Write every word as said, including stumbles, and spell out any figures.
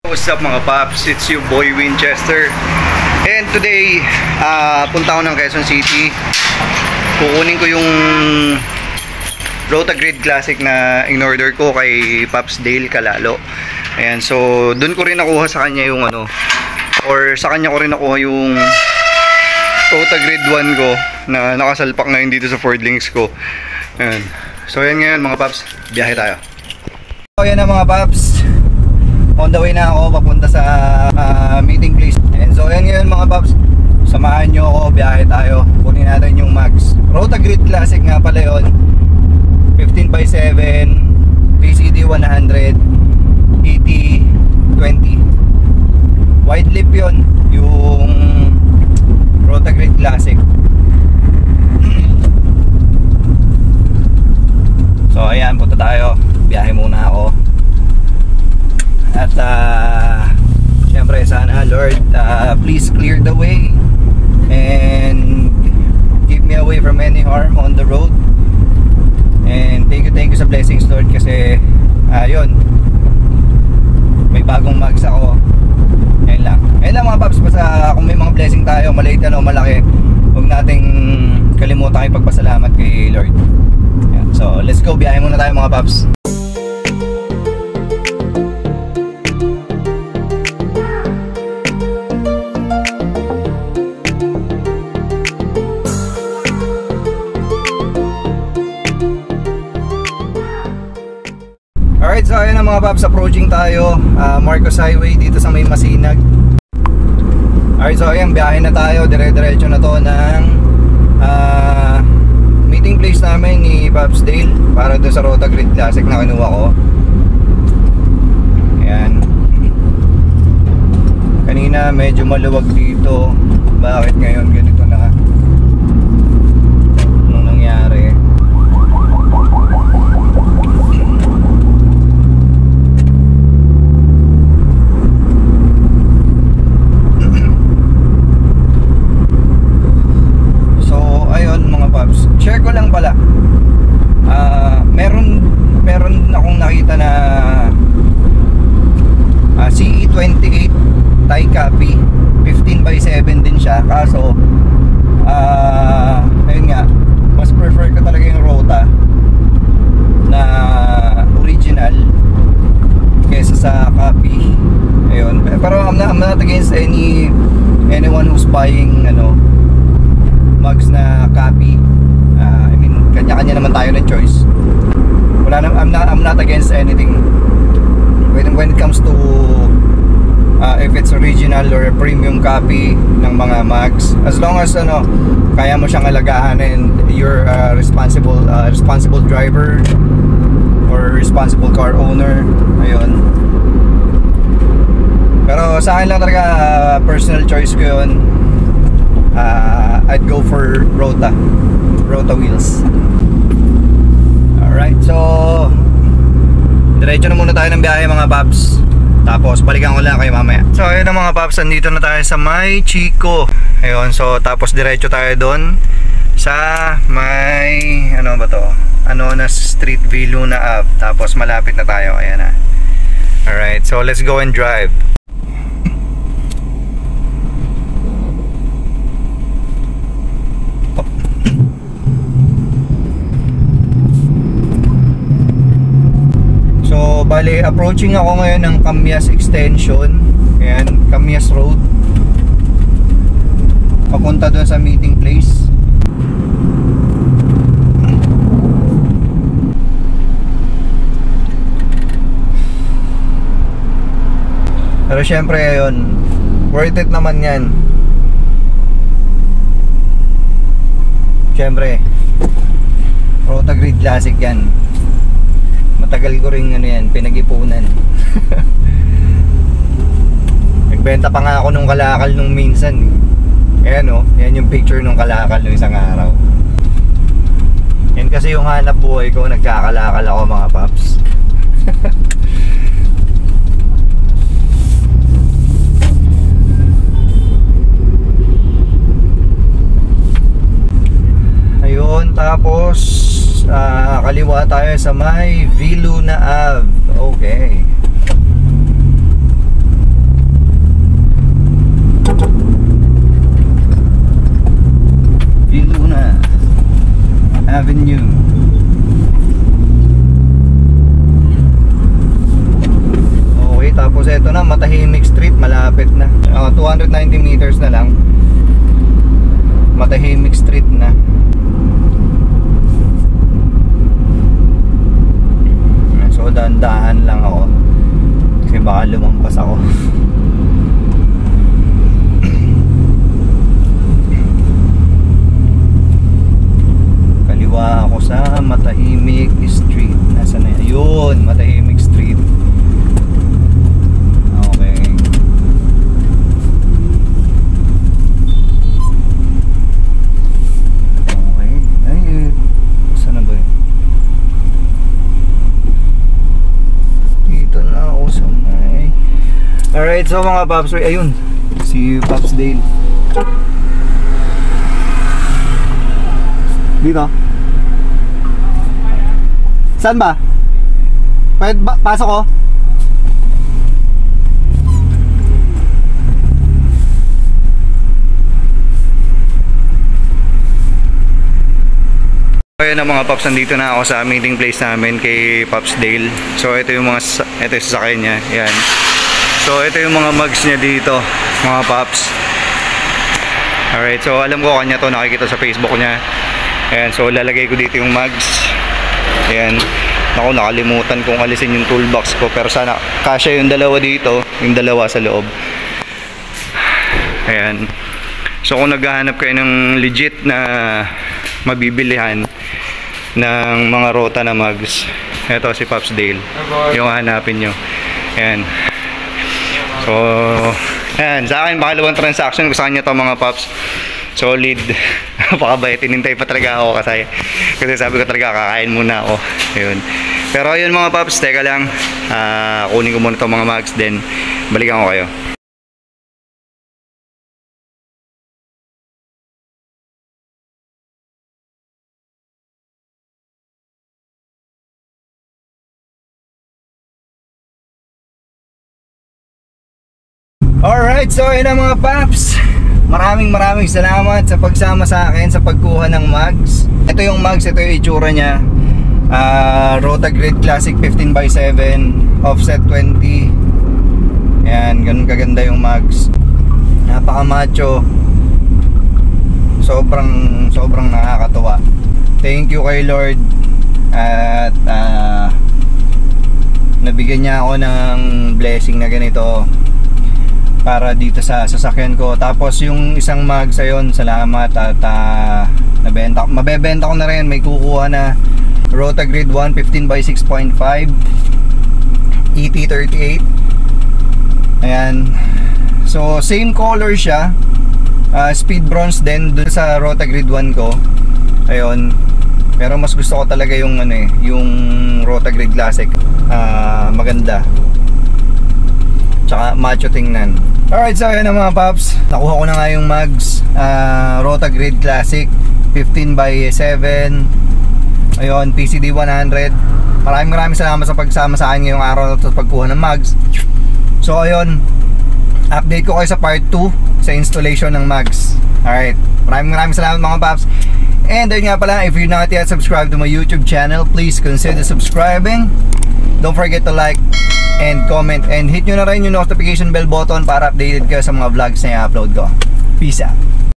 What's up mga paps? It's your boy Winchester. And today, uh, punta ako ng Quezon City. Kukunin ko yung Rotagrid Classic na in-order ko kay Pops Dale Calalo. Ayan, so dun ko rin nakuha sa kanya yung ano, or sa kanya ko rin nakuha yung Rotagrid one ko na nakasalpak ngayon dito sa Ford Links ko. Ayan. So ayan ngayon mga paps, biyahe tayo. So ayan na mga paps, on the way na ako papunta sa uh, meeting place. And so ayan ngayon mga paps, samahan nyo ako, biyahe tayo. Kunin natin yung Max Rotagrid Classic nga pala yun, fifteen by seven, P C D one hundred, E T twenty. Wide lip yun, yung Rotagrid Classic. So ayan, punta tayo, biyahe muna ako. At uh, syempre sana Lord, uh, please clear the way and keep me away from any harm on the road. And thank you, thank you sa blessings Lord, kasi ayun, uh, may bagong mags ako. Ayun lang, ayun lang mga paps. Basta kung may mga blessing tayo, maliit yan o malaki, huwag nating kalimutan ipagpasalamat kay Lord. Ayan, so let's go, biyahe muna tayo mga paps. Alright, so ayun na mga paps, approaching tayo uh, Marcos Highway dito sa may Masinag. Alright, so ayun, biyahe na tayo, dire-diretso na to ng uh, meeting place namin ni Pops Dale para doon sa Rotagrid Classic na kinuha ko. Ayan. Kanina medyo maluwag dito, bakit ngayon ganito na? Anong nangyari? Share ko lang pala, uh, meron meron akong nakita na uh, C E twenty-eight tie copy, fifteen by seven din siya. Kaso uh, ayun nga, mas prefer ko talaga yung Rota na original kesa sa copy. Ayun, pero I'm not, I'm not against any anyone who's buying ano mugs na copy. Uh, I mean, kanya-kanya naman tayo ng choice. Wala na, I'm not, I'm not against anything when, when it comes to uh, if it's original or a premium copy ng mga mags. As long as ano, kaya mo siyang alagahan and you're a responsible uh, responsible driver or responsible car owner. Ayun. Pero sa akin lang talaga, uh, personal choice ko yun. uh, I'd go for Rota Rota wheels. Alright, so diretso na muna tayo ng biyahe mga paps, tapos balikan ko lang kayo mamaya. So ayun na mga paps, andito na tayo sa may Chico. Ayun, so tapos diretso tayo doon sa may ano ba to, Anonas Street, Viluna Ave. Tapos malapit na tayo, ayan na. Alright, so let's go and drive. So bali, approaching ako ngayon ng Camias Extension. Ayan, Camias Road, papunta doon sa meeting place. Pero syempre ayun, worth it naman yan. Syempre Rotagrid Classic yan. Matagal ko rin ano yan, pinag-ipunan. Nagbenta pa nga ako nung kalakal nung minsan. Ayan o, yan yung picture nung kalakal nung isang araw. Yan kasi yung hanap buhay ko, nagkakalakal ako mga paps. Ayun, tapos uh, kaliwa tayo sa may Viluna Ave. Okay. Avenue. Okay, tapos ito na, Matahimik Street, malapit na. Uh, two hundred ninety meters na lang. Matahimik Street na. So dahan-dahan lang ako kasi baka lumampas ako. Kaliwa ako sa Matahimik Street. Nasaan na yun? Matahimik Street. Okay. Okay. Ay, saan na ba yun? Dito na ako sa may... Alright, so mga Pops, ayun, si Pops Dale. Dito? Saan ba? Pwede ba? Pasok ko? Ayun na mga Pops, nandito na ako sa meeting place namin kay Pops Dale. So ito yung mga, ito yung sasakyan niya, yan. So ito yung mga mugs niya dito, mga Pops. Alright, so alam ko kanya to, nakikita sa Facebook niya. Ayan, so lalagay ko dito yung mugs. Ayan, ako nakalimutan kong alisin yung toolbox ko, pero sana kasya yung dalawa dito, yung dalawa sa loob. Ayan, so kung naghahanap kayo ng legit na mabibilihan ng mga rota na mugs, ito si Pops Dale yung hanapin nyo. Ayan, so ayan, sa akin pangalawang transaction ko sa kanya to mga Pops. Solid. Napakabait, tinintay pa talaga ako kasi kasi sabi ko talaga kakain muna ako. Ayun. Pero ayun mga Pops, teka lang, uh, kunin ko muna itong mga mugs, then balikan ko kayo. Alright, so ayun na mga Pops. Maraming maraming salamat sa pagsama sa akin sa pagkuha ng mugs. Ito yung mugs, ito yung itsura niya. uh, Rotagrid Classic fifteen by seven, offset twenty. Ayan, ganun kaganda yung mugs. Napaka macho. Sobrang sobrang nakakatuwa. Thank you kay Lord. At uh, nabigyan niya ako ng blessing na ganito para dito sa sasakyan ko. Tapos yung isang mugs ayon, salamat. At uh, nabenta, mabebenta ko na rin. May kukuha na Rotagrid one fifteen by six point five E T thirty-eight. Ayan, so same color siya, uh, speed bronze din dun sa Rotagrid one ko. Ayun, pero mas gusto ko talaga yung ano eh, yung Rotagrid Classic. uh, Maganda, tsaka macho tingnan. Alright, so yun na mga Pops, nakuha ko na nga yung mugs, uh, Rotagrid Classic fifteen by seven. Ayun, P C D one hundred. Maraming maraming salamat sa pagsama sa akin ngayong araw at pagkuha ng mugs. So ayun, update ko kayo sa part two sa installation ng mugs. Alright, maraming maraming salamat mga Pops. And ayun nga pala, if you're not yet subscribed to my YouTube channel, please consider subscribing. Don't forget to like and comment, and hit nyo na rin yung notification bell button para updated kayo sa mga vlogs na i-upload ko. Peace out.